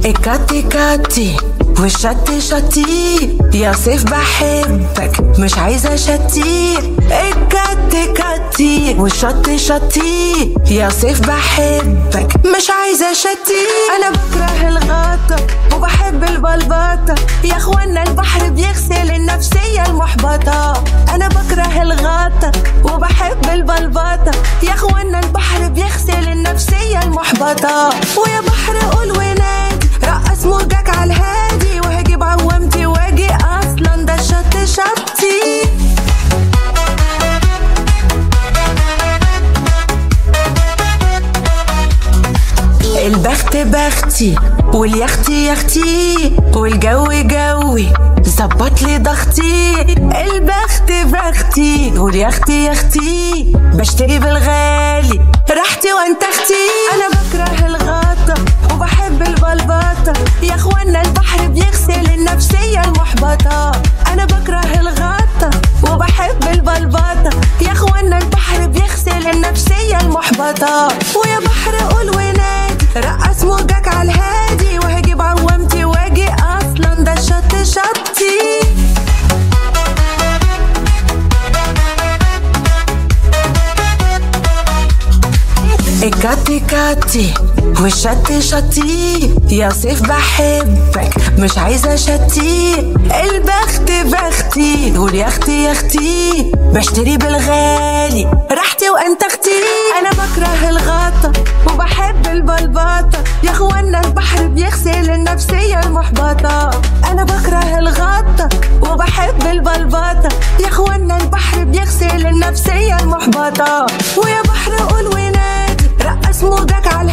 كاتي كاتي والشتي شتي يا سيف بحبك مش عايزة شتي. كاتي كاتي والشتي شتي يا سيف بحبك مش عايزة شتي. أنا بكره الغطا وبحب البلبطة يا اخوانا البحر بيغسل النفسية المحبطة. أنا بكره الغطا وبحب البلبطة يا اخوانا البحر بيغسل النفسية المحبطة. ويا بحر قول ونادي رقص موجك على الهادي وهجيب عوامتي واجي اصلا ده الشط شطي. البخت بختي واليختي يختي والجو جوي ظبط لي ضغطي. البخت بختي واليختي يختي بشتري بالغالي راحتي وانت اختي. انا بكره الغطا وبحب البلبطة يا اخوانا البحر بيغسل النفسية المحبطة. انا بكره الغطا وبحب البلبطة يا اخوانا البحر بيغسل النفسية المحبطة. ويا بحر قول ونادي رقص موجك على الهادي وهجيب عوامتي واجي اصلا ده الشط شطي. كاتي كاتي والشتي شتي يا سيف بحبك مش عايزة شتي. البخت بختي واليختي يختي بشتري بالغالي راحتي وانت اختي. انا بكره الغطا وبحب البلبطة يا اخوانا البحر بيغسل النفسية المحبطة. انا بكره الغطا وبحب البلبطة يا اخوانا البحر بيغسل النفسية المحبطة. ويا بحر قول ونادي رقص موجك على